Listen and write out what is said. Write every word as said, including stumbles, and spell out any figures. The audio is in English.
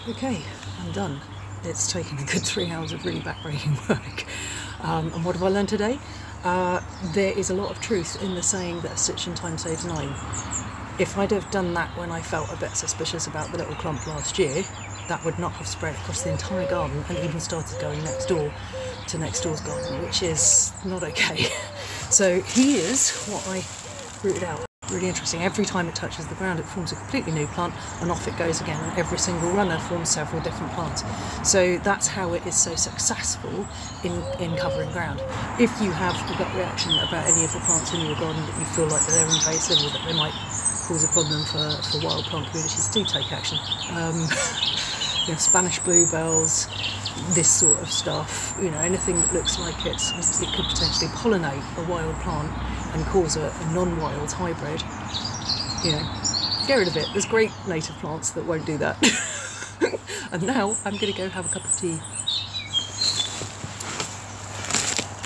Okay, I'm done. It's taken a good three hours of really backbreaking work. Um, and what have I learned today? Uh, there is a lot of truth in the saying that a stitch in time saves nine. If I'd have done that when I felt a bit suspicious about the little clump last year, that would not have spread across the entire garden and even started going next door to next door's garden, which is not okay. So here's what I rooted out. Really interesting. Every time it touches the ground, it forms a completely new plant, and off it goes again, and every single runner forms several different plants. So that's how it is so successful in, in covering ground. If you have a gut reaction about any of the plants in your garden that you feel like they're invasive or that they might cause a problem for, for wild plant communities, do take action. Um, you know, Spanish bluebells, this sort of stuff, you know, anything that looks like it's, it could potentially pollinate a wild plant and cause a, a non-wild hybrid, you know, get rid of it. There's great native plants that won't do that. And now I'm going to go have a cup of tea.